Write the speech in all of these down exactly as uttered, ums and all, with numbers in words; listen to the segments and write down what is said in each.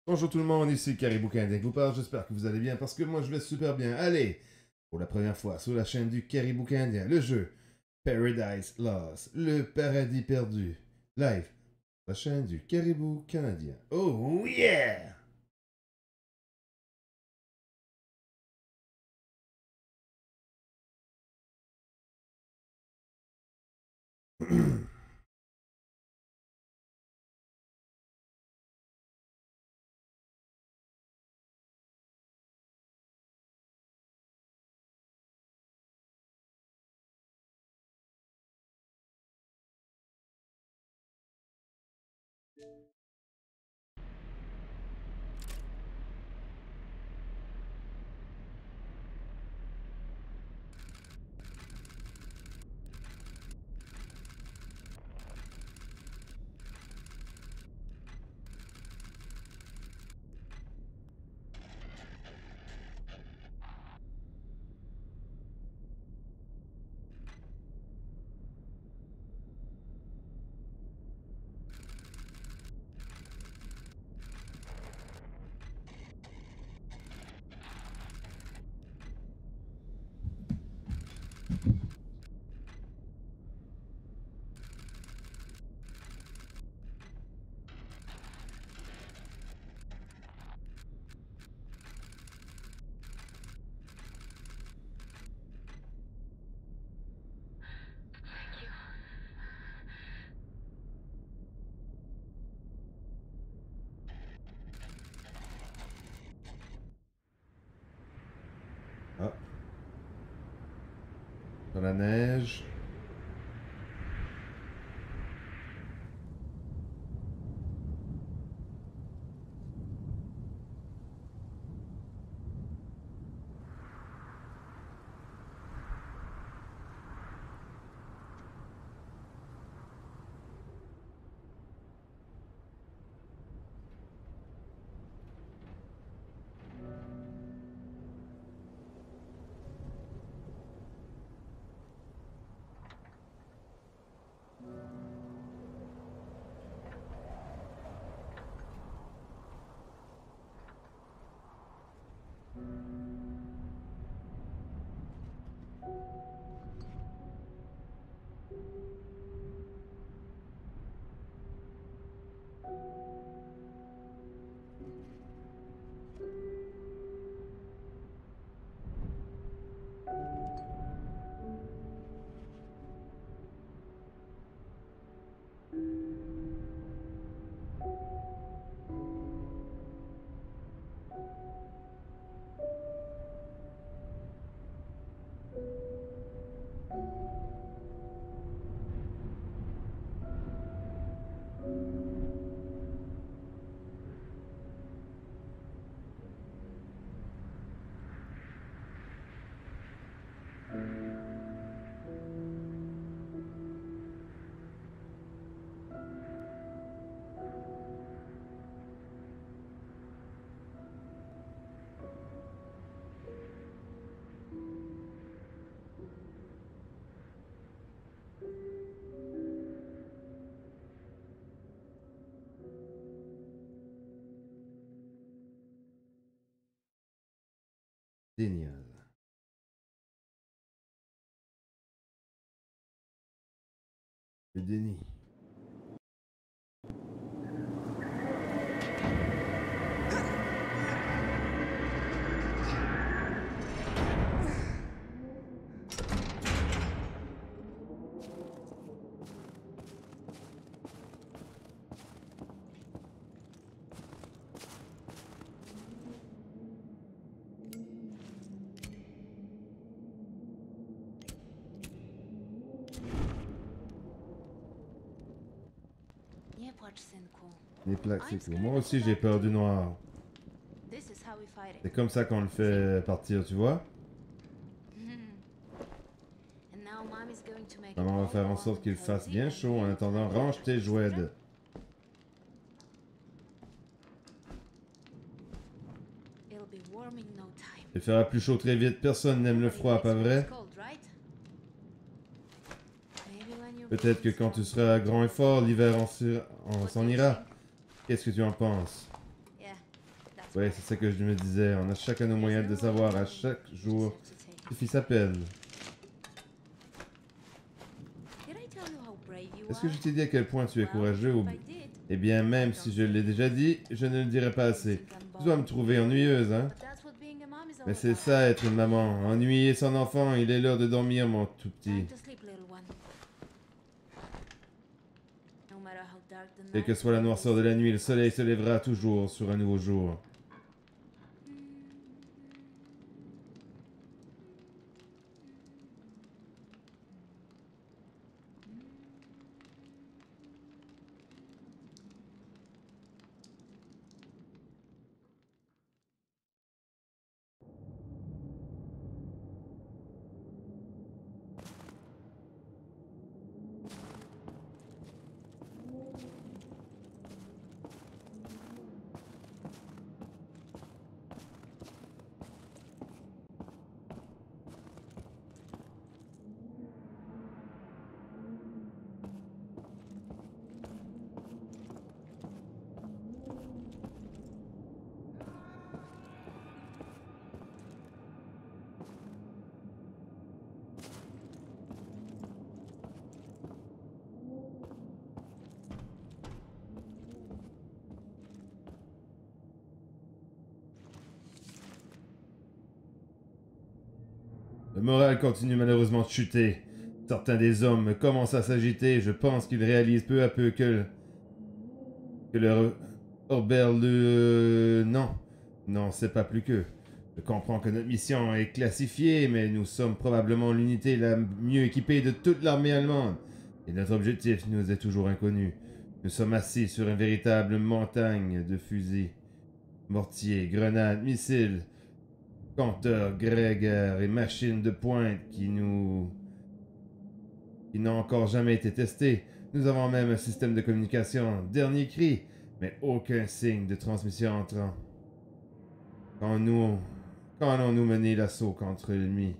Bonjour tout le monde, ici Caribou Canadien qui vous parle, j'espère que vous allez bien parce que moi je vais super bien. Allez, pour la première fois sur la chaîne du Caribou Canadien, le jeu Paradise Lost, le paradis perdu, live, la chaîne du Caribou Canadien. Oh yeah! Ah, dans la neige. Génial. Le déni. Nie płacz, synku. Les plaques, c'est cool. Moi aussi j'ai peur du noir. This is how we fight it. C'est comme ça qu'on le fait partir, tu vois? And now Mommy's going to make Maman va it faire en all sorte qu'il fasse cozy bien and chaud. En ready attendant, for range tes jouets. children. It'll be warm in no time. Il fera plus chaud très vite. Personne n'aime le froid, pas vrai? Cold, right? Maybe when you're Peut-être que baby quand tu starts seras grand et fort, l'hiver en s'en What do s'en you ira. think? Qu'est-ce que tu en penses? Yeah, Ouais, c'est ça que je me disais. On a chacun nos moyens de savoir à chaque jour. Suffit sa peine. Est-ce que je t'ai dit à quel point tu es courageux ou... Eh bien, même si je l'ai déjà dit, je ne le dirai pas assez. Tu dois me trouver ennuyeuse, hein? Mais c'est ça, être une maman. Ennuyer son enfant, il est l'heure de dormir, mon tout petit. Quelle que soit la noirceur de la nuit, le soleil se lèvera toujours sur un nouveau jour. Le moral continue malheureusement de chuter. Certains des hommes commencent à s'agiter. Je pense qu'ils réalisent peu à peu que, que leur Orbel le... Non, non, c'est pas plus que. Je comprends que notre mission est classifiée, mais nous sommes probablement l'unité la mieux équipée de toute l'armée allemande. Et notre objectif nous est toujours inconnu. Nous sommes assis sur une véritable montagne de fusils, mortiers, grenades, missiles, compteurs, Gregor et machines de pointe qui nous... qui n'ont encore jamais été testés. Nous avons même un système de communication, dernier cri, mais aucun signe de transmission entrant. Quand nous... Quand allons-nous mener l'assaut contre l'ennemi?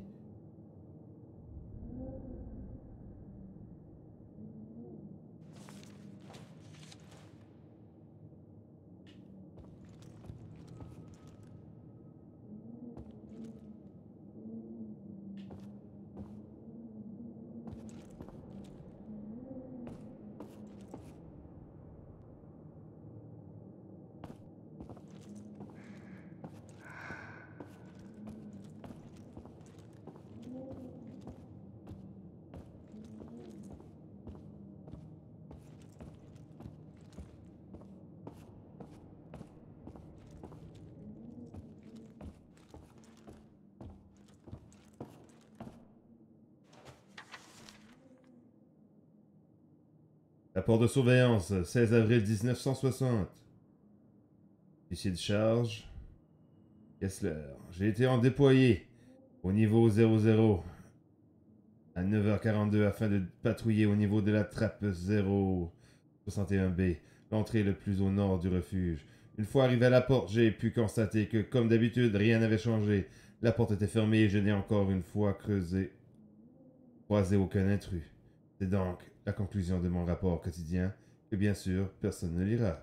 Rapport de surveillance, seize avril mille neuf cent soixante. Fichier de charge. Kessler. J'ai été en déployé au niveau zéro zéro à neuf heures quarante-deux afin de patrouiller au niveau de la trappe zéro soixante et un B, l'entrée le plus au nord du refuge. Une fois arrivé à la porte, j'ai pu constater que, comme d'habitude, rien n'avait changé. La porte était fermée et je n'ai encore une fois creusé, croisé aucun intrus. C'est donc la conclusion de mon rapport quotidien que, bien sûr, personne ne lira.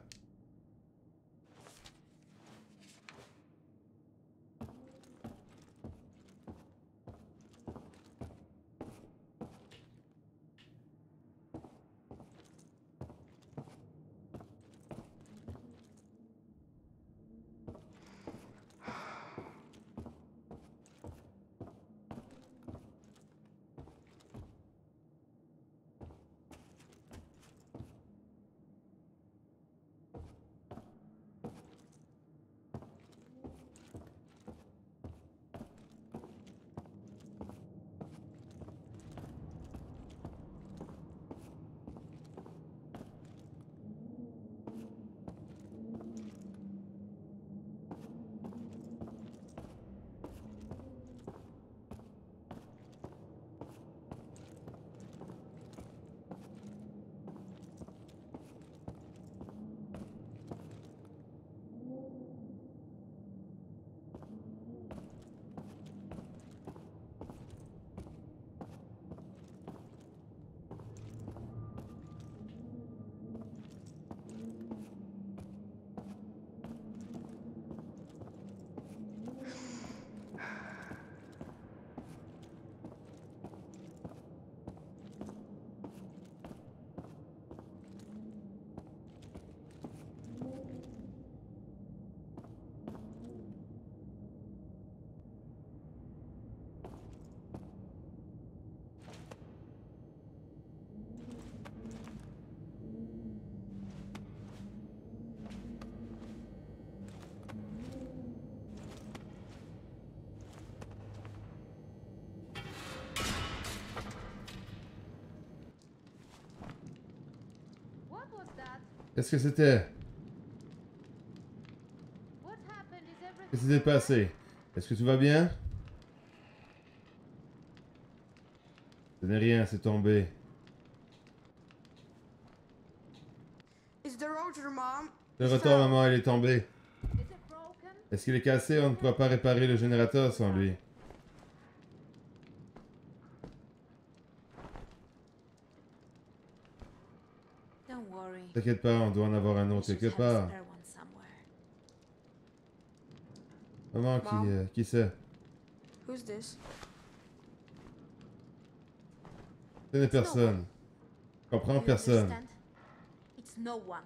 Qu'est-ce que c'était? What happened? Is everything Qu'est-ce qui s'est passé? Est-ce que tout va bien? Ce n'est rien, c'est tombé. Is the rotor, Mom? Le It retour, fell. maman, il est tombé. Is it broken? Est-ce qu'il est cassé? On ne pourra pas réparer le générateur sans lui. Don't worry. T'inquiète pas, on doit en avoir un We autre should quelque have a part. spare one somewhere. Maman, qui, Mom. euh, qui c'est? Who's this? Ce n'est personne. Je comprends You personne. understand? It's no one.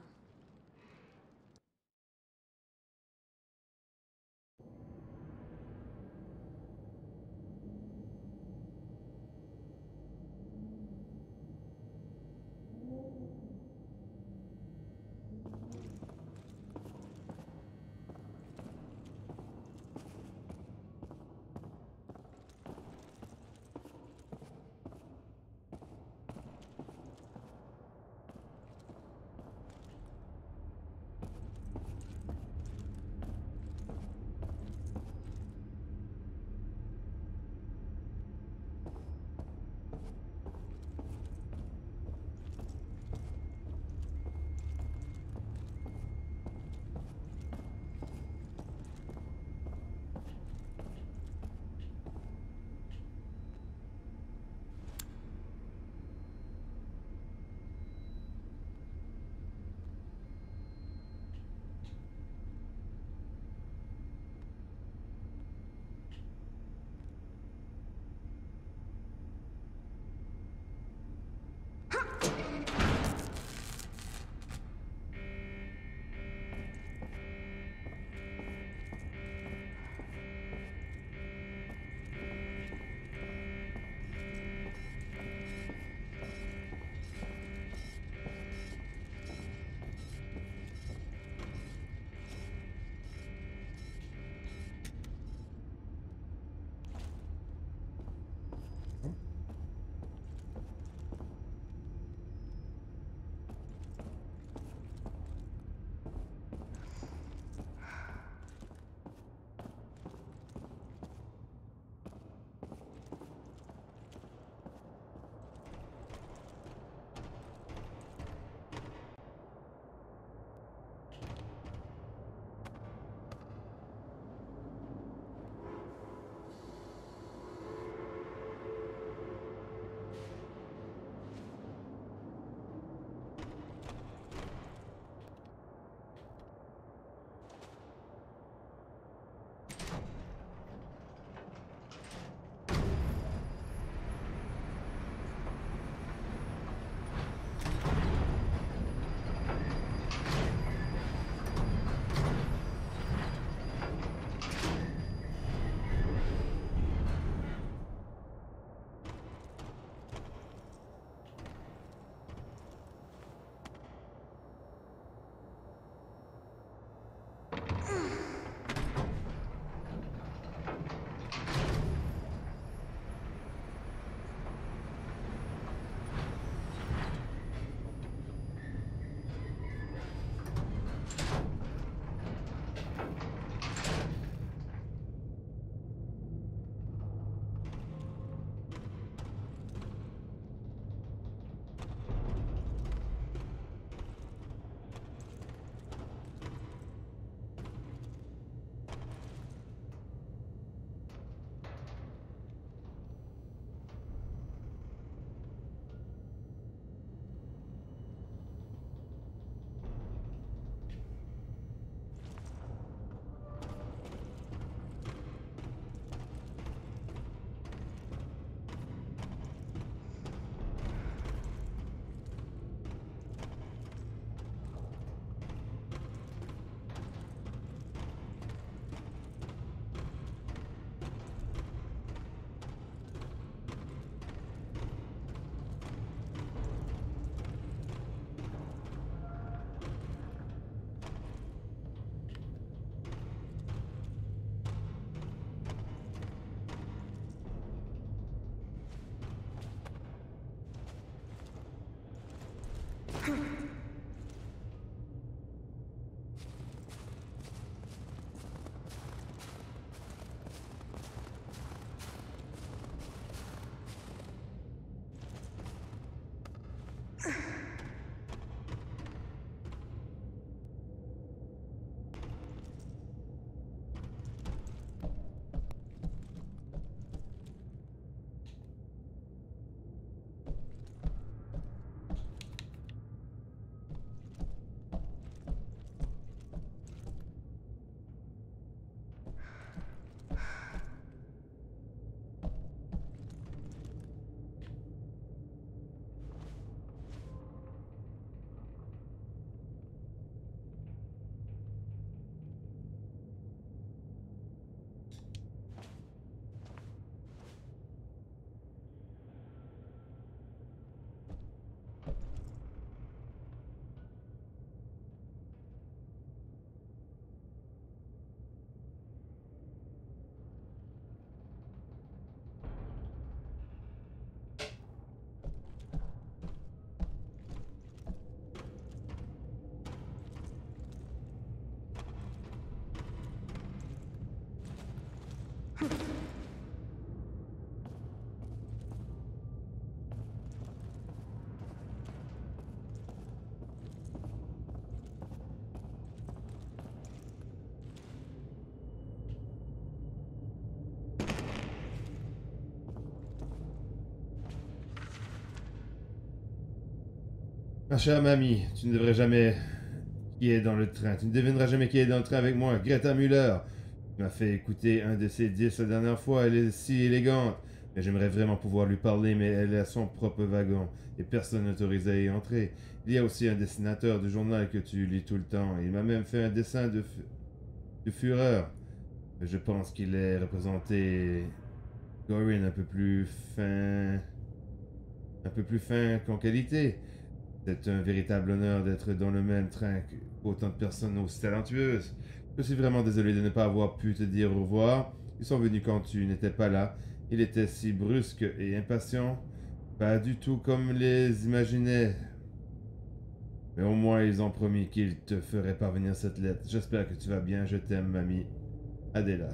Ma chère mamie, tu ne devrais jamais qui est dans le train. Tu ne devineras jamais qui est dans le train avec moi. Greta Müller. Tu m'as fait écouter un de ses disques la dernière fois. Elle est si élégante. Mais j'aimerais vraiment pouvoir lui parler, mais elle a son propre wagon et personne n'autorise à y entrer. Il y a aussi un dessinateur du journal que tu lis tout le temps. Il m'a même fait un dessin de, fu- de Führer. Je pense qu'il est représenté Gorin un peu plus fin, un peu plus fin qu'en qualité. C'est un véritable honneur d'être dans le même train qu'autant de personnes aussi talentueuses. Je suis vraiment désolé de ne pas avoir pu te dire au revoir. Ils sont venus quand tu n'étais pas là. Il était si brusque et impatient. Pas du tout comme les imaginais. Mais au moins ils ont promis qu'ils te feraient parvenir cette lettre. J'espère que tu vas bien. Je t'aime, mamie. Adela.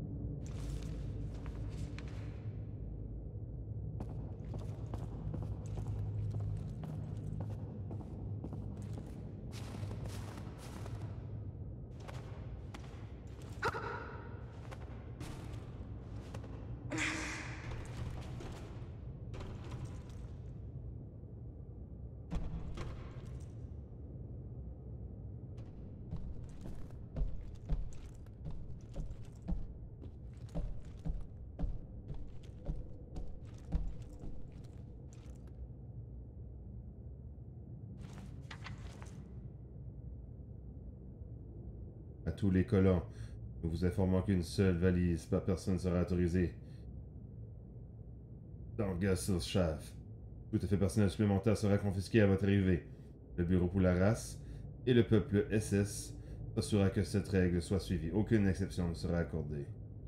À tous les colons, nous vous informons qu'une seule valise par personne sera autorisée dans Gassos Shaft. Tout effet personnel supplémentaire sera confisqué à votre arrivée. Le Bureau pour la race et le peuple S S s'assurera que cette règle soit suivie. Aucune exception ne sera accordée.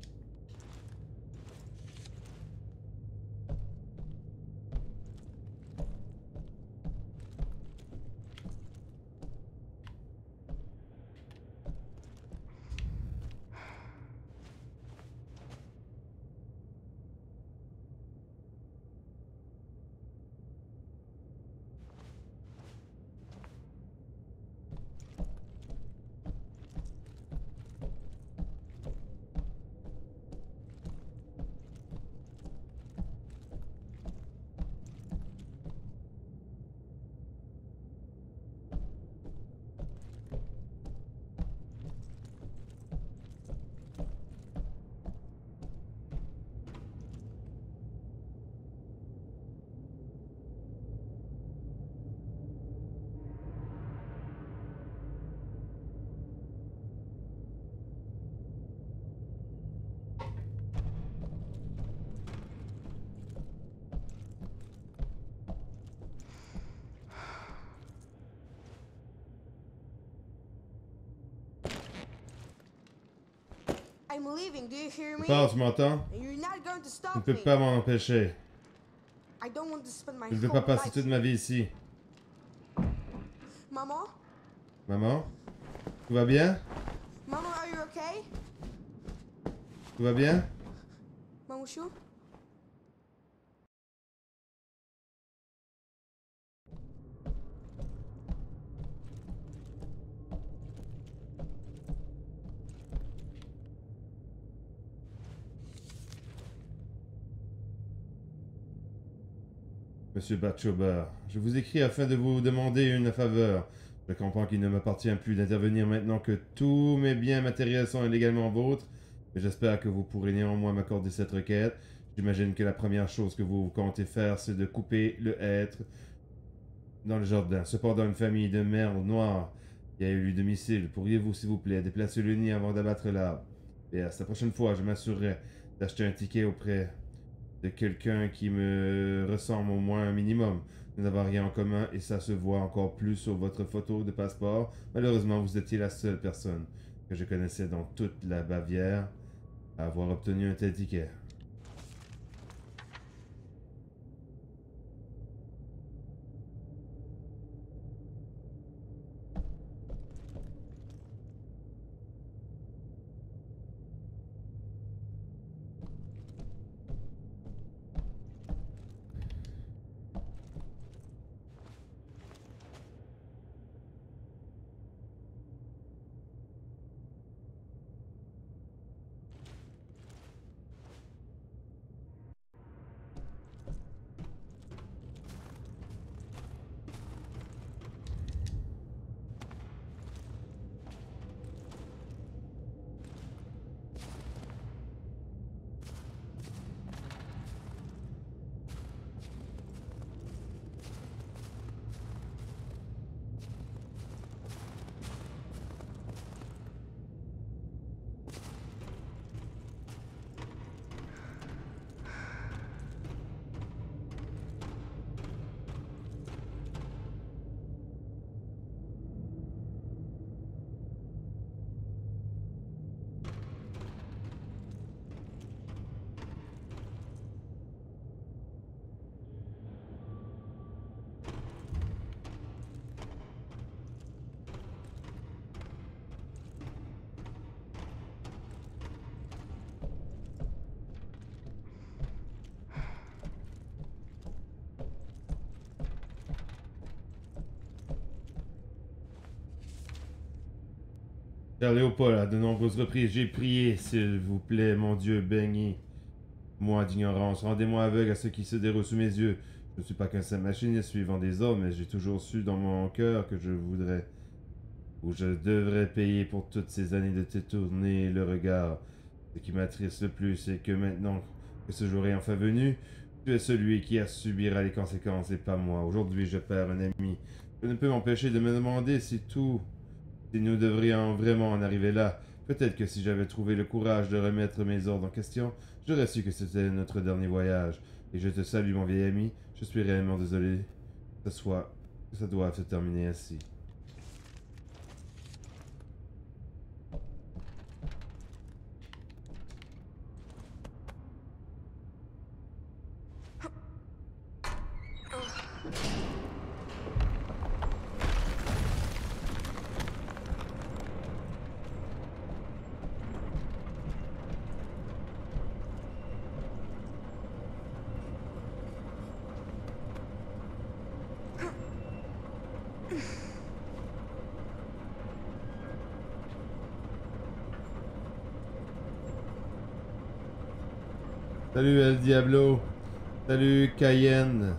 I'm leaving, do you hear Je me? parle, tu m'entends? And you're not going to Tu ne stop peux me. pas m'en empêcher. I don't want to spend my Je ne veux pas whole passer life. toute ma vie ici. Mama? Maman? Tout va bien? Mama, are you okay? Tout va bien? Mamushu? Monsieur Batchober, je vous écris afin de vous demander une faveur. Je comprends qu'il ne m'appartient plus d'intervenir maintenant que tous mes biens matériels sont légalement vôtres, mais j'espère que vous pourrez néanmoins m'accorder cette requête. J'imagine que la première chose que vous comptez faire, c'est de couper le hêtre dans le jardin. Cependant, une famille de merles noires y a eu domicile. Pourriez-vous, s'il vous plaît, déplacer le nid avant d'abattre l'arbre? Et à la prochaine fois, je m'assurerai d'acheter un ticket auprès de quelqu'un qui me ressemble au moins un minimum. Nous n'avons rien en commun et ça se voit encore plus sur votre photo de passeport. Malheureusement, vous étiez la seule personne que je connaissais dans toute la Bavière à avoir obtenu un tel ticket. Cher Léopold, à de nombreuses reprises, j'ai prié, s'il vous plaît, mon Dieu, baignez-moi d'ignorance, rendez-moi aveugle à ce qui se déroule sous mes yeux. Je ne suis pas qu'un simple machiniste suivant des ordres, mais j'ai toujours su dans mon cœur que je voudrais, ou je devrais payer pour toutes ces années de te tourner le regard. Ce qui m'attriste le plus, c'est que maintenant que ce jour est enfin venu, tu es celui qui a subira les conséquences et pas moi. Aujourd'hui, je perds un ami. Je ne peux m'empêcher de me demander si tout... Si nous devrions vraiment en arriver là, peut-être que si j'avais trouvé le courage de remettre mes ordres en question, j'aurais su que c'était notre dernier voyage. Et je te salue, mon vieil ami. Je suis réellement désolé que ce soit, que ça doive se terminer ainsi. Salut El Diablo. Salut Cayenne.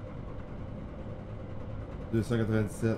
deux cent quatre-vingt-dix-sept.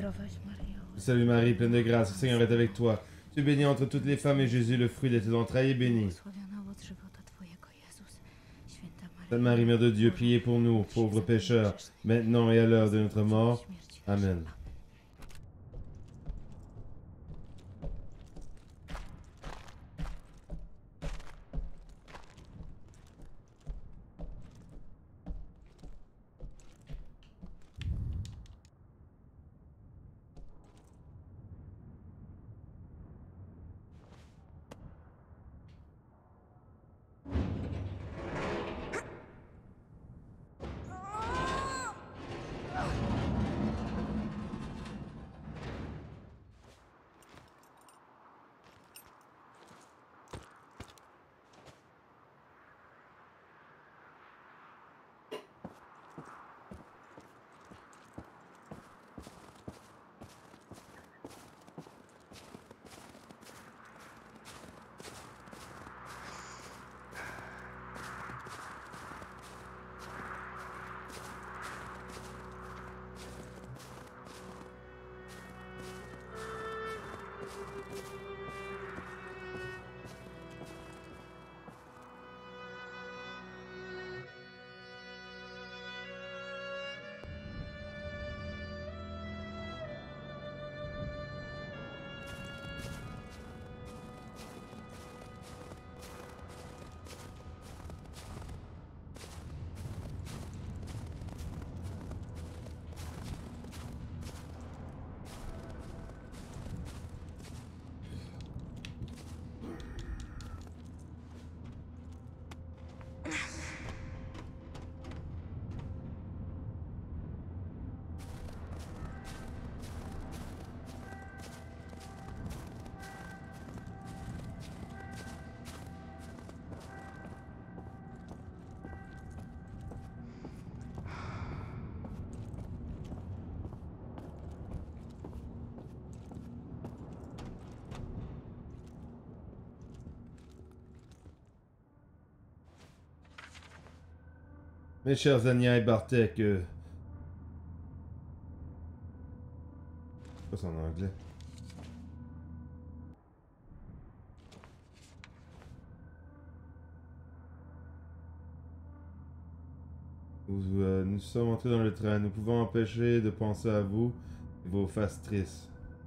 Zdrowaś Maryjo. Salut Marie, pleine de grâce, le Seigneur est avec toi. Tu es bénie entre toutes les femmes et Jésus, le fruit de tes entrailles, est béni. Błogosławiona owoc żywota Twojego, Jezus. Święta Maryjo. Sainte Marie, Mère de Dieu, priez pour nous, pauvres pécheurs, maintenant et à l'heure de notre mort. Amen. Mes chers Anya et Bartek, euh... quoi c'est en anglais? Nous, euh, nous sommes entrés dans le train. Nous pouvons empêcher de penser à vous et vos faces tristes.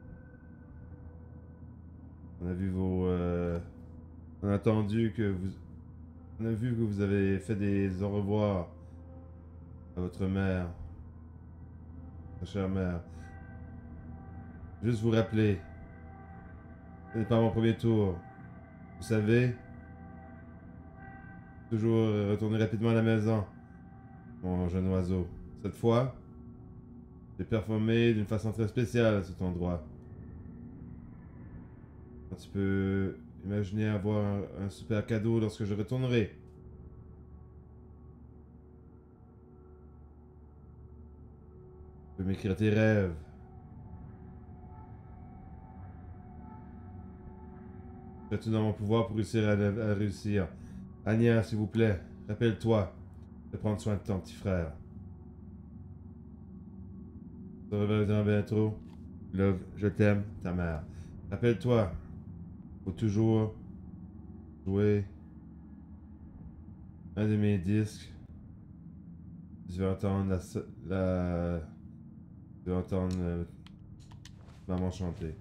On a vu vos... Euh... On a entendu que vous... On a vu que vous avez fait des au revoir à votre mère, votre chère mère. Juste vous rappeler, ce n'est pas mon premier tour. Vous savez, toujours retourner rapidement à la maison, mon jeune oiseau. Cette fois, j'ai performé d'une façon très spéciale à cet endroit. Tu peux imaginer avoir un, un super cadeau lorsque je retournerai. Tu peux m'écrire tes rêves. Fais tout dans mon pouvoir pour réussir à, à réussir. Anya, s'il vous plaît, rappelle-toi de prendre soin de ton petit frère. Je te reverrai dans bientôt. Love, je t'aime, ta mère. Rappelle-toi, faut toujours jouer un de mes disques. Je vais entendre la... la je vais entendre euh, maman chanter.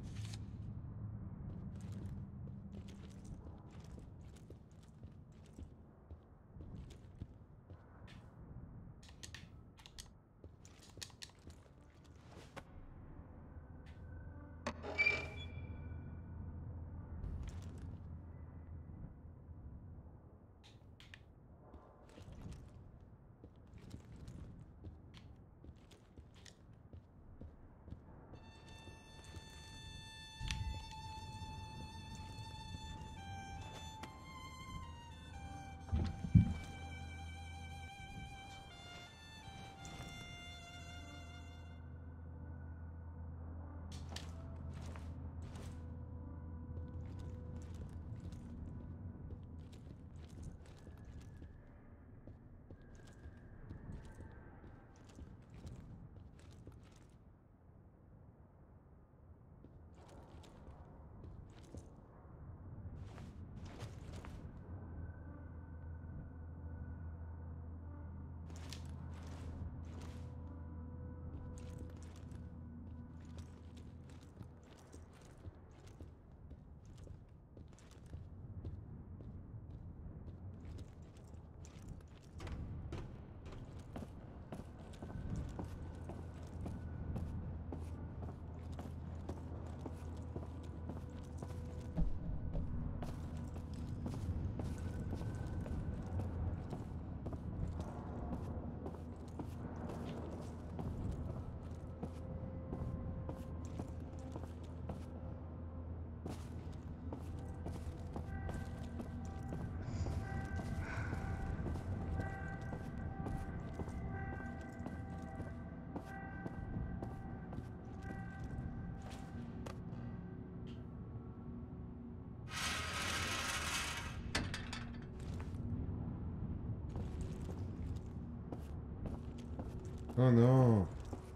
Oh non.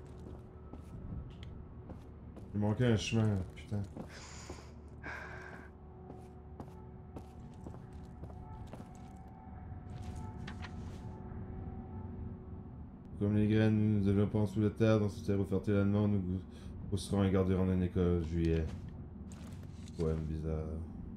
Il manquait un chemin, putain. Comme les graines, nous développons sous la terre, dans ce terreau fertile allemand, nous pousserons et garderons une école. Juillet. Poème bizarre.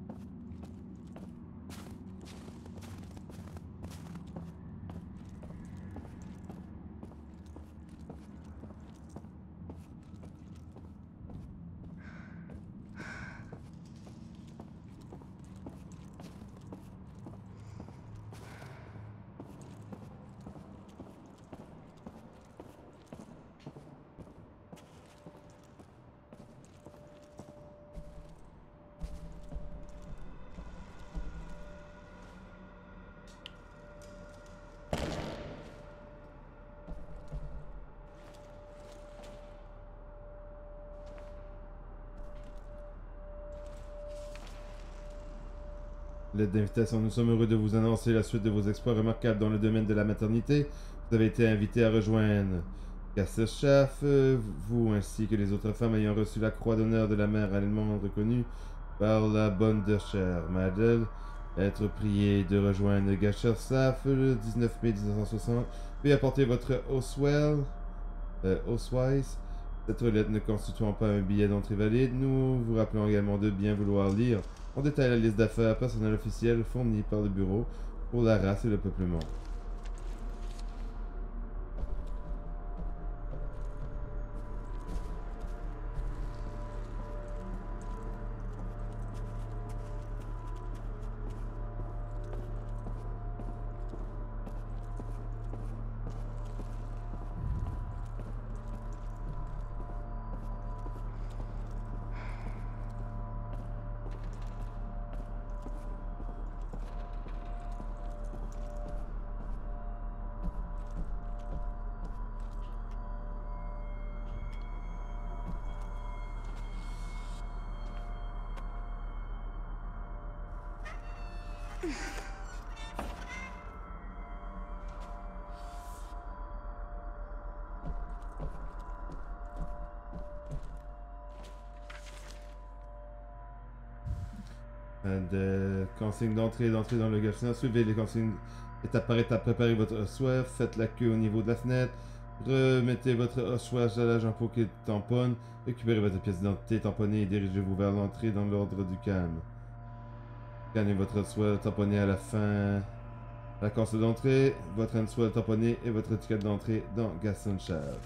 Lettre d'invitation. Nous sommes heureux de vous annoncer la suite de vos exploits remarquables dans le domaine de la maternité. Vous avez été invité à rejoindre Kasserschaft, vous ainsi que les autres femmes ayant reçu la croix d'honneur de la mère allemande reconnue par la Bundeswehr Madel. Être prié de rejoindre Kasserschaft le dix-neuf mai mille neuf cent soixante. Puis apporter votre Oswell, euh, Osweiss. Cette lettre ne constituant pas un billet d'entrée valide, nous vous rappelons également de bien vouloir lire en détail la liste d'affaires personnelles officielles fournie par le bureau pour la race et le peuplement. De consignes d'entrée et d'entrée dans le garçon. Suivez les consignes étape par étape. Préparez votre ossuaire. Faites la queue au niveau de la fenêtre. Remettez votre ossuaire à l'agent pour qu'il tamponne. Récupérez votre pièce d'identité tamponnée et dirigez-vous vers l'entrée dans l'ordre du calme. Scannez votre ossuaire tamponné à la fin. À la console d'entrée. Votre ossuaire tamponné et votre étiquette d'entrée dans Gassenscharf.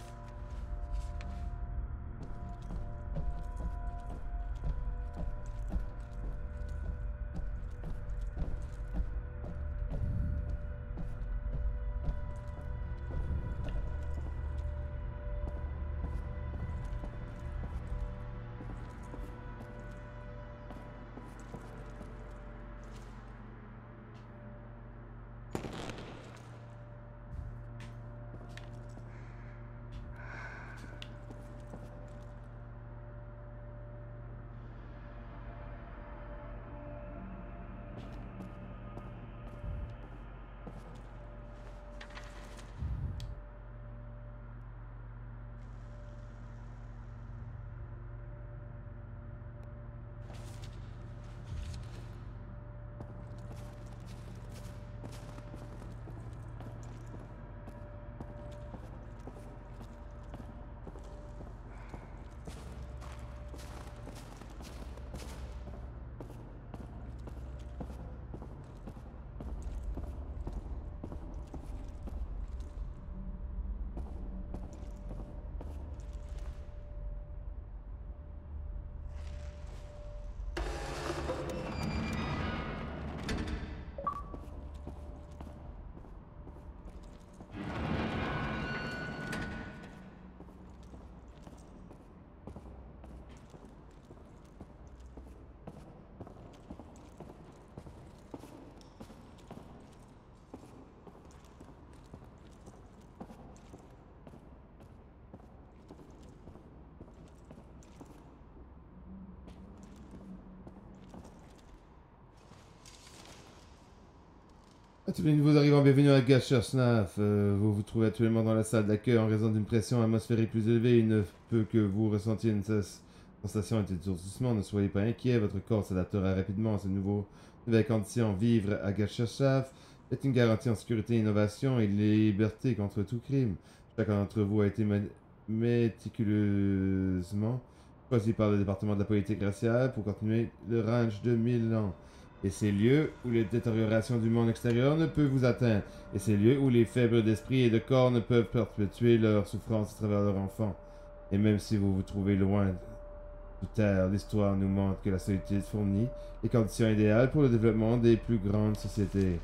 tous les nouveaux arrivants, bienvenue à Gachersnaf. Euh, vous vous trouvez actuellement dans la salle d'accueil en raison d'une pression atmosphérique plus élevée. Il ne peut que vous ressentiez une sens- sensation d'étourdissement. Ne soyez pas inquiet, votre corps s'adaptera rapidement à ces nouveaux, nouvelles conditions. Vivre à Gachersnaf est une garantie en sécurité, innovation et liberté contre tout crime. Chacun d'entre vous a été ma- méticuleusement choisi par le département de la politique raciale pour continuer le ranch de mille ans. Et ces lieux où les détériorations du monde extérieur ne peuvent vous atteindre. Et ces lieux où les faibles d'esprit et de corps ne peuvent perpétuer leur souffrance à travers leur enfant. Et même si vous vous trouvez loin de terre, l'histoire nous montre que la solitude fournit les conditions idéales pour le développement des plus grandes sociétés.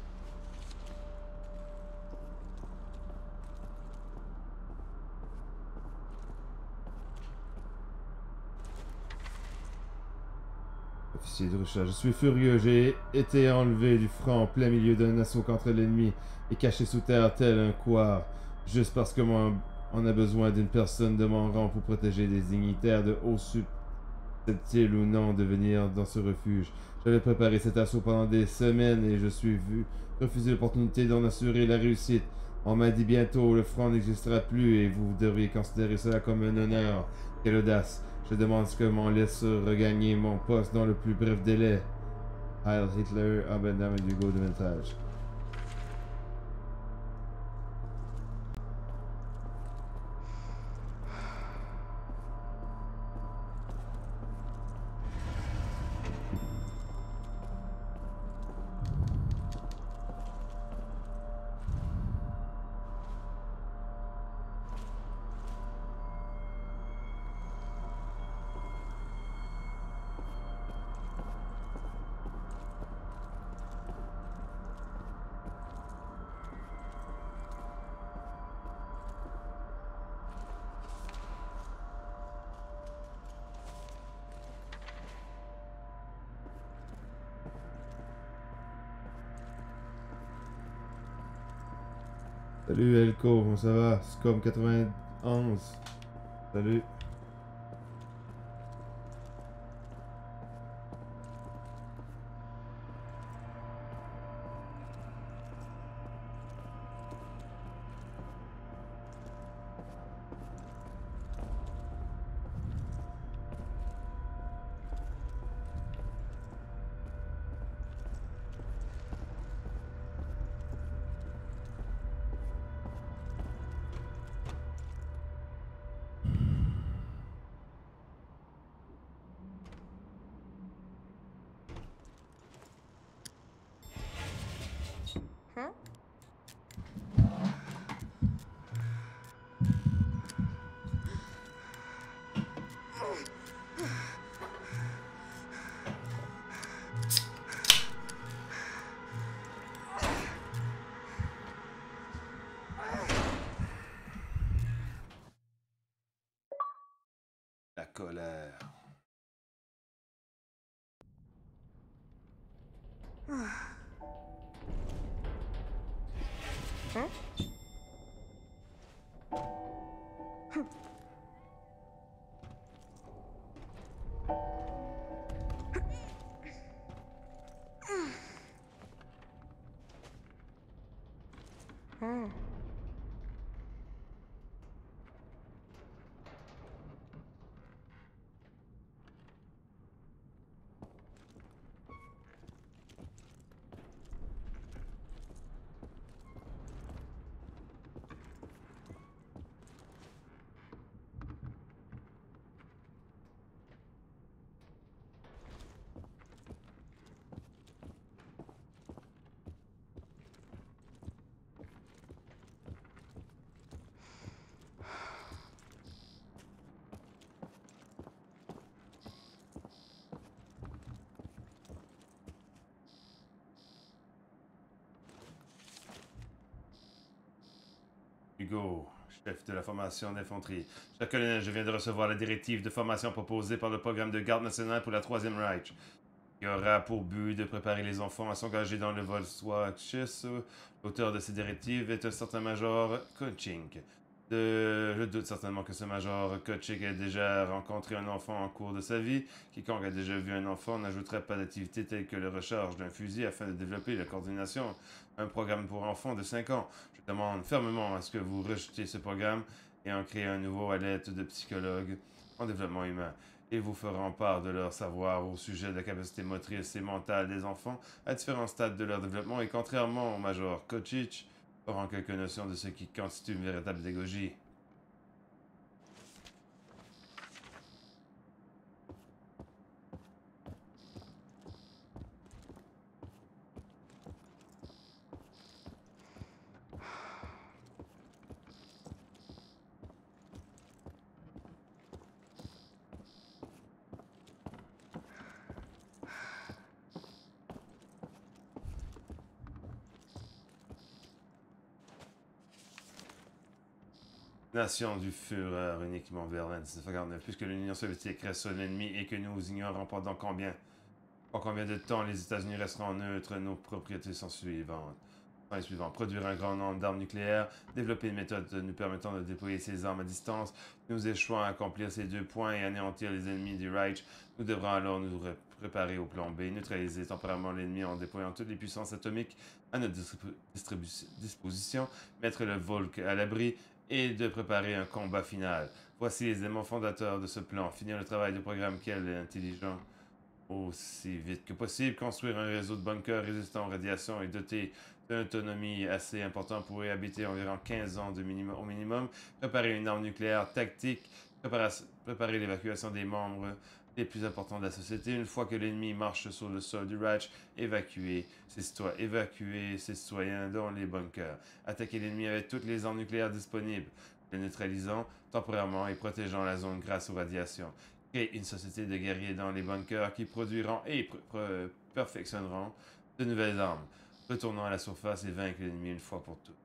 Officier de recherche, je suis furieux. J'ai été enlevé du front en plein milieu d'un assaut contre l'ennemi et caché sous terre tel un couard, juste parce que moi, on a besoin d'une personne de mon rang pour protéger des dignitaires de haut susceptibles ou non de venir dans ce refuge. J'avais préparé cet assaut pendant des semaines et je suis vu refuser l'opportunité d'en assurer la réussite. On m'a dit bientôt le front n'existera plus et vous devriez considérer cela comme un honneur. Quelle audace! Je demande ce que m'en laisse regagner mon poste dans le plus bref délai. Heil Hitler, Abendam et Hugo de Vintage. Salut Elko, comment ça va? Scum quatre-vingt-onze. Salut. Huh? La colère. Huh? Hmm. Hugo, chef de la formation d'infanterie. Cher colonel, je viens de recevoir la directive de formation proposée par le programme de garde nationale pour la Troisième Reich, qui aura pour but de préparer les enfants à s'engager dans le Volkswagen. L'auteur de ces directives est un certain major Kunchink. De... Je doute certainement que ce Major Kochik ait déjà rencontré un enfant en cours de sa vie. Quiconque a déjà vu un enfant n'ajouterait pas d'activité telle que la recharge d'un fusil afin de développer la coordination. Un programme pour enfants de cinq ans. Je demande fermement à ce que vous rejetiez ce programme et en créez un nouveau à l'aide de psychologues en développement humain. Ils vous feront part de leur savoir au sujet de la capacité motrice et mentale des enfants à différents stades de leur développement et contrairement au Major Kochik, auront quelques notions de ce qui constitue une véritable pédagogie. Nation du Führer uniquement vers l'an dix-neuf cent quarante-neuf, puisque l'Union soviétique reste son ennemi et que nous ignorons pendant combien, en combien de temps les États-Unis resteront neutres, nos propriétés sont suivantes. Sont les suivantes. Produire un grand nombre d'armes nucléaires, développer une méthode nous permettant de déployer ces armes à distance. Nous échouons à accomplir ces deux points et anéantir les ennemis du Reich. Nous devrons alors nous préparer au plan B, neutraliser temporairement l'ennemi en déployant toutes les puissances atomiques à notre disposition, mettre le Volk à l'abri et de préparer un combat final. Voici les éléments fondateurs de ce plan. Finir le travail de programme quel est intelligent aussi vite que possible. Construire un réseau de bunkers résistants aux radiations et doté d'une autonomie assez importante pour y habiter environ quinze ans de minimum, au minimum. Préparer une arme nucléaire tactique. Préparer l'évacuation des membres les plus importants de la société. Une fois que l'ennemi marche sur le sol du Reich, évacuer ses, citoyens, évacuer ses citoyens dans les bunkers. Attaquer l'ennemi avec toutes les armes nucléaires disponibles, les neutralisant temporairement et protégeant la zone grâce aux radiations. Créer une société de guerriers dans les bunkers qui produiront et perfectionneront de nouvelles armes. Retournons à la surface et vaincre l'ennemi une fois pour toutes.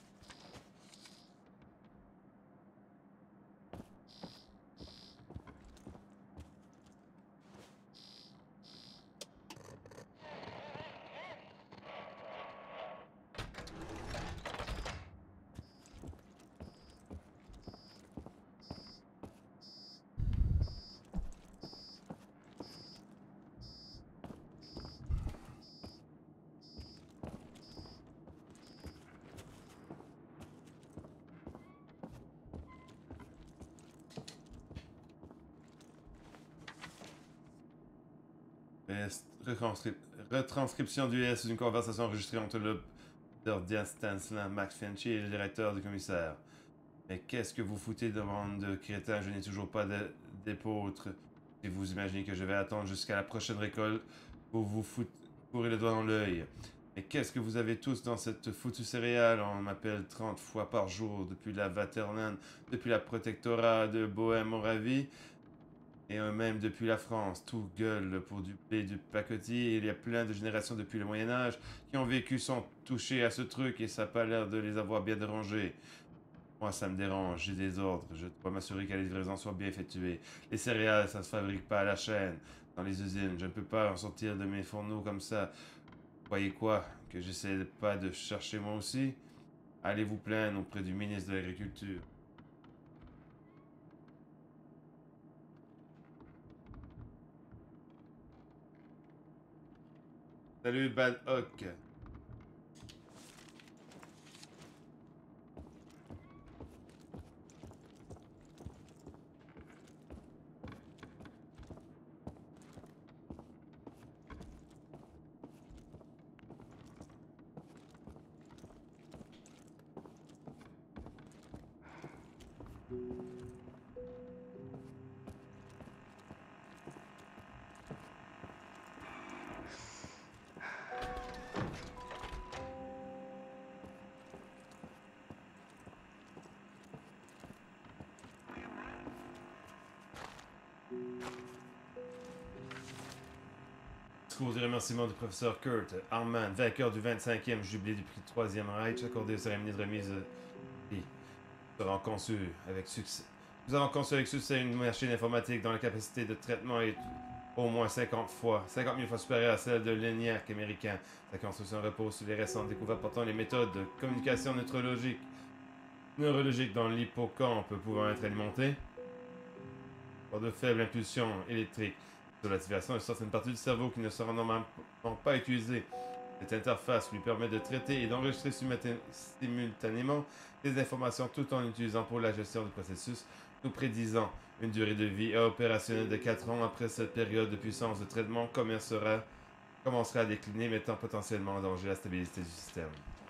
Retranscription du S d'une conversation enregistrée entre le Diane Stansland, Max Finchy et le directeur du commissaire. Mais qu'est-ce que vous foutez de bande de crétins? Je n'ai toujours pas d'épôtre. Si vous imaginez que je vais attendre jusqu'à la prochaine récolte pour vous foutre le doigt dans l'œil. Mais qu'est-ce que vous avez tous dans cette foutue céréale? On m'appelle trente fois par jour depuis la Vaterland, depuis la protectorat de Bohème-Moravie. Et même depuis la France, tout gueule pour du blé, du pacotille. Et il y a plein de générations depuis le Moyen-Âge qui ont vécu sans toucher à ce truc et ça n'a pas l'air de les avoir bien dérangés. Moi, ça me dérange, j'ai des ordres. Je dois m'assurer que la livraison soit bien effectuée. Les céréales, ça ne se fabrique pas à la chaîne, dans les usines. Je ne peux pas en sortir de mes fourneaux comme ça. Vous croyez quoi? Que j'essaie pas de chercher moi aussi? Allez vous plaindre auprès du ministre de l'Agriculture. Salut Bad Hawk. Discours de remerciement du professeur Kurt Armand, vainqueur du vingt-cinquième jubilé du prix du troisième Reich, accordé aux cérémonies de remise et nous avons conçu avec succès. Nous avons conçu avec succès une machine informatique dont la capacité de traitement est au moins cinquante fois, cinquante mille fois supérieure à celle de l'ENIAC américain. Sa construction repose sur les récentes découvertes portant les méthodes de communication neutrologique. neurologiques dans l'hippocampe pouvant être alimentés par de faibles impulsions électriques sur l'activation de certaines parties du cerveau qui ne seront normalement pas utilisées. Cette interface lui permet de traiter et d'enregistrer simultanément des informations tout en utilisant pour la gestion du processus, nous prédisant une durée de vie opérationnelle de quatre ans. Après cette période de puissance de traitement commencera, commencera à décliner, mettant potentiellement en danger la stabilité du système.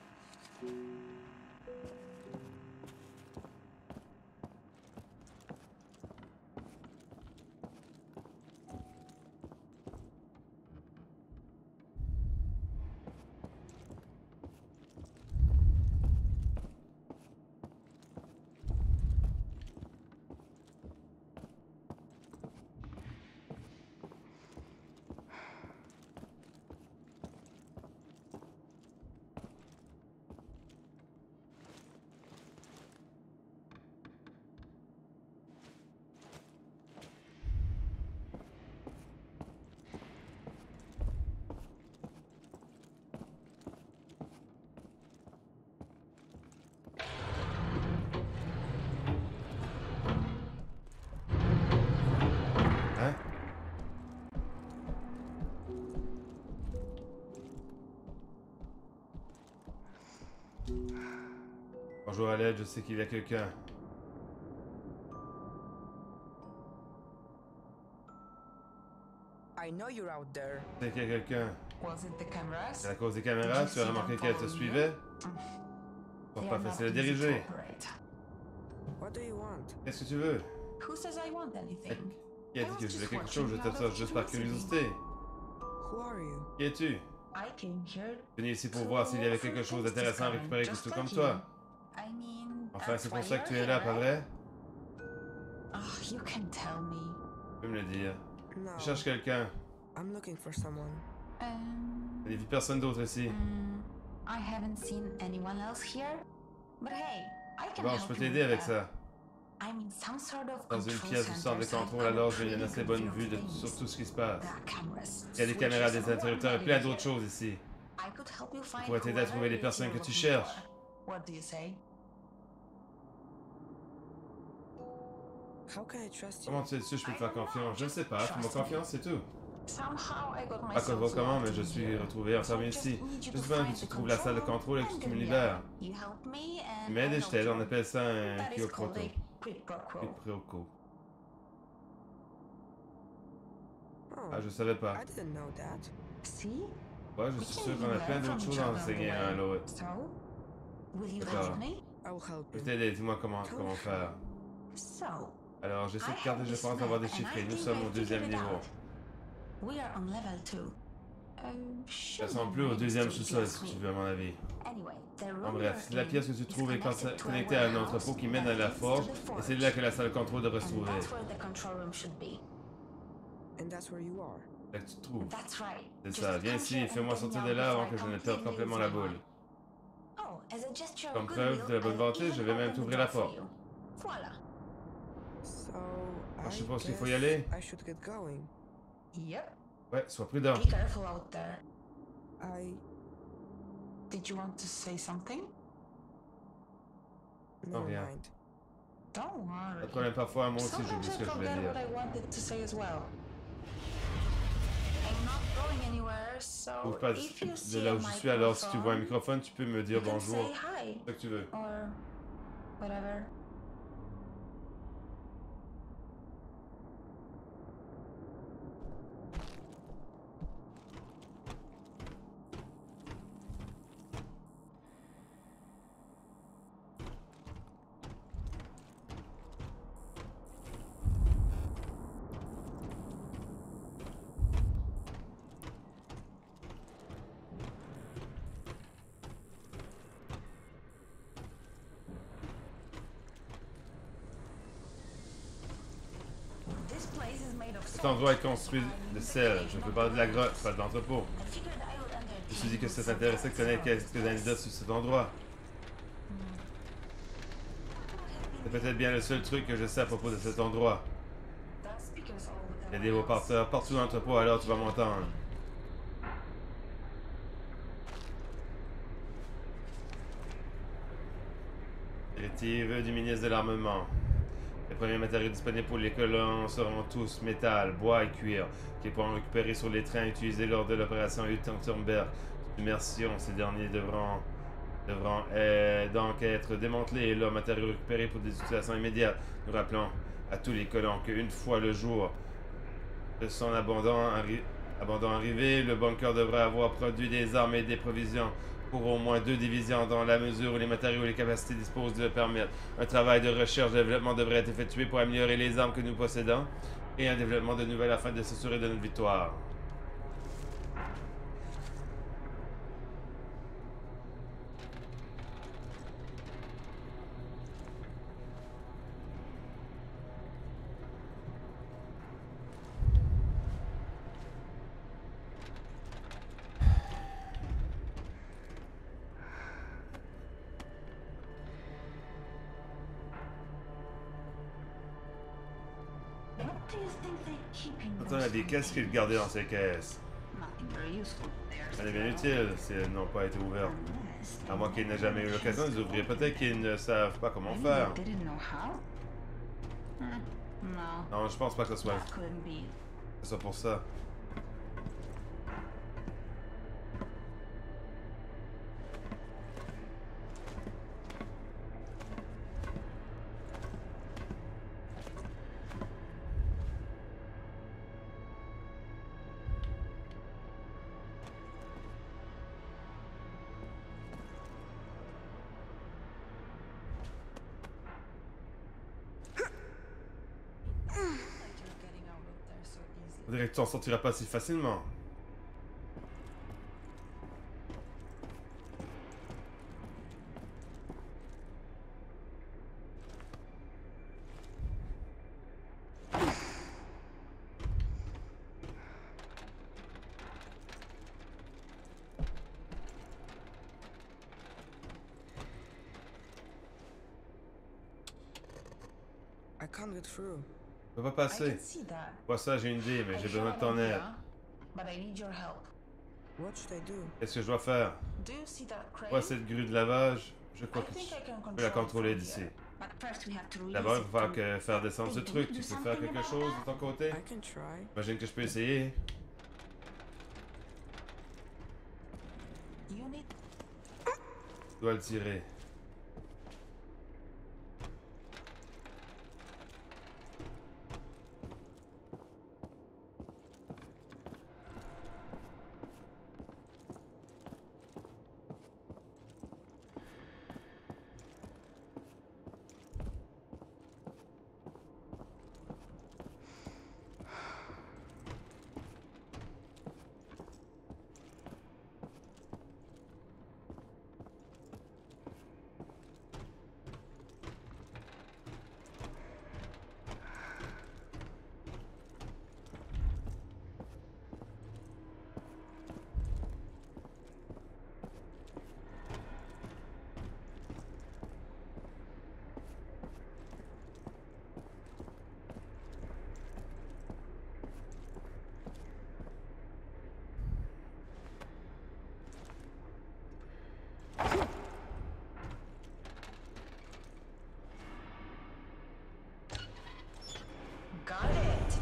Hein? Bonjour à l'aide, je sais qu'il y a quelqu'un. I know you're out there. Je sais qu'il y a quelqu'un. Was it the cameras? C'est à cause des caméras, tu as remarqué qu'elle te suivait? Ils sont pas faciles à diriger. What do you want? Qu'est-ce que tu veux? Who says I want anything? Qui a dit que je voulais quelque chose? Je te sors juste par curiosité. Who are you? Qui es-tu? I came here. Je venais ici pour voir s'il y avait quelque chose d'intéressant à récupérer tout comme toi. I mean, Enfin, that's c'est pour why ça que tu you're es là, here, pas right? vrai? Oh, you can tell me. Tu peux me le dire. No. Je cherche quelqu'un. I'm looking for someone. Um, Il n'y a personne d'autre ici. mm, I haven't seen anyone else here. But hey, I can Bon, help je peux you t'aider with avec that. ça. I'm in some sort of Dans une control pièce du centre de center, so contrôle, I alors have j'ai une a assez pretty bonne good vue de, view of sur things. tout ce qui se passe. There are cameras, Il y a des caméras, switches, des and interrupteurs et more plein d'autres here. choses ici. I could help you find pourrais t'aider à trouver les whoever it is personnes you're que tu looking cherches. for. What do you say? How can I trust you? Comment tu sais si je peux te faire confiance? Je ne sais pas, fais-moi confiance, c'est tout. Somehow I got Pas myself comme comment, mais locked je in suis here. retrouvé enfermé So I ici. just need you Juste to besoin find que tu the trouves la salle de control contrôle et que and tu me then, libères. yeah, you help me and Tu I m'aides et je help t'aide, you. on appelle ça un That is quiproquo. called a quid pro quo. Quiproquo. Oh, Ah, je savais pas. I didn't know that. See? Ouais, je We suis can sûr qu'on a learn plein from d'autres each choses à other enseigner on the un à way. l'autre. So, will you D'accord. help me? I will help Je you. vais t'aider, dis-moi comment, comment faire. So, Alors, j'essaie I de garder, have je this pense, avoir map and I déchiffré. Nous think sommes I au deuxième figured it niveau. out. We are on level two. Um, Ça semble plus au deuxième sous-sol, si tu veux, à mon avis. Anyway, the En room bref, you're c'est la in pièce que tu is trouves est connected to a connectée à un warehouse entrepôt qui mène that à la leads to forge, the et c'est forge. là que la salle de contrôle devrait se And trouver. that's where the control room should be. And that's where you are. Là que tu te trouves. That's right. C'est Just ça, viens come ici here et fais-moi and sortir then de là before avant I que je ne perde completely complètement lose la my boule. mind. Oh, as a gesture Comme of preuve de la bonne goodwill, volonté, I'll je vais even même open t'ouvrir the la door for porte. you. Voilà. So, Alors, je I suppose qu'il faut y guess aller. I should get going. Yep. Ouais, sois prudent. Be careful out there. I... Did you want to say something? Never rien. mind. Don't Pas de worry. problème, parfois, moi aussi Sometimes j'oublie I ce que je voulais forget dire. what I wanted to say as well. I'm not going anywhere, so Bouge pas if you de see là a où je suis, alors si tu vois un microphone, microphone, tu peux me you dire can bonjour. say hi C'est ce que tu veux. or whatever. This place is made of Cet salt. endroit est construit de sel. Je peux parler de la grotte, pas de l'entrepôt. I figured I would Je me suis dit que entertain ça t'intéressait de connaître some quelques anecdotes sur cet endroit. C'est peut-être bien le seul truc que je sais à propos de cet endroit. That's because all the Il y a des haut-parleurs partout dans l'entrepôt, alors tu vas m'entendre. directive du ministre de l'Armement. Les premiers matériaux disponibles pour les colons seront tous métal, bois et cuir, qu'ils pourront récupérer sur les trains utilisés lors de l'opération Utenberg. Immersion, ces derniers devront, devront euh, donc être démantelés et leurs matériaux récupérés pour des utilisations immédiates. Nous rappelons à tous les colons qu'une fois le jour de son abandon, arri abandon arrivé, le bunker devra avoir produit des armes et des provisions pour au moins deux divisions dans la mesure où les matériaux et les capacités disposent de le permettre. Un travail de recherche et de développement devrait être effectué pour améliorer les armes que nous possédons et un développement de nouvelles afin de s'assurer de notre victoire. What do you think they keep in À ton those avis, qu'est-ce qu'ils gardaient dans ces caisses? Nothing very useful there. Elle est bien utile si elles n'ont pas été ouvertes. À moins qu'ils n'aient jamais eu l'occasion de les ouvrir. Peut-être qu'ils ne savent pas comment Maybe faire. they didn't know how? Hmm, no, Non, je pense pas que ce soit, that couldn't be. que ce soit pour ça. On dirait que tu t'en sortiras pas si facilement. I can't get through. Je peux pas I passer. can see that. Pour ça, j'ai une idée, mais I j'ai have besoin de ton an aide. idea, but I need your help. What should I do? Qu'est-ce que je dois faire? Do you see that crane? Quoi, cette grue de lavage? Je I crois que think tu I can peux la control contrôler it from d'ici. here. But first we have to release D'abord, il it va falloir to- que faire descendre ce Think truc. we Tu do peux faire something quelque about chose that? de ton côté? I can try. J'imagine que je peux essayer. You need Je dois le tirer. got it.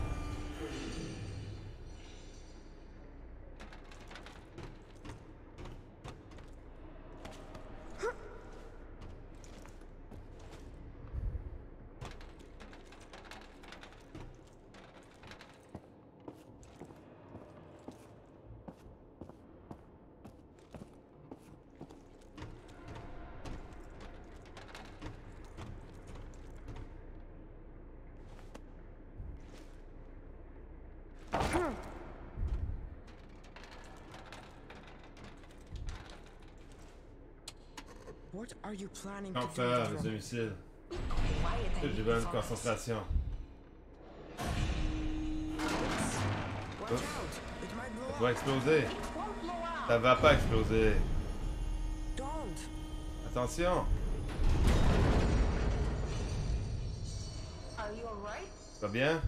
What are you planning Qu'en to do? faire, les Drum? homicides? Quiet and J'ai besoin de fast. concentration. Watch out! It might blow Ça up. doit exploser. It won't blow up. Ça va pas exploser. Don't! Attention. Are you alright? Ça va bien?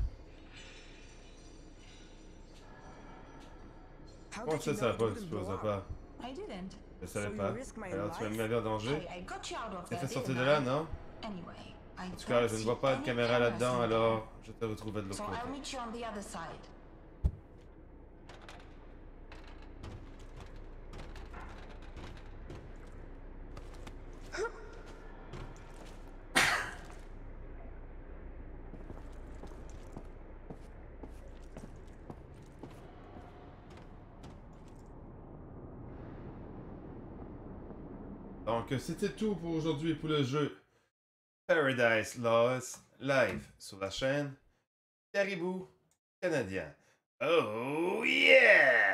How Comment did ça, you ça know va it pas wouldn't exploser blow up? pas? I didn't. Je savais So you pas. risk my Alors tu m'as mis life? ma vie en danger? Hey, I got you out of T'as there, fait sortir didn't de là, I? non? Anyway, I En tout cas, don't je ne see vois pas de any caméra cameras là-dedans, in there. alors je te retrouverai de l'autre So I'll côté. meet you on the other side. Donc, c'était tout pour aujourd'hui pour le jeu Paradise Lost live sur la chaîne Caribou Canadien. Oh yeah!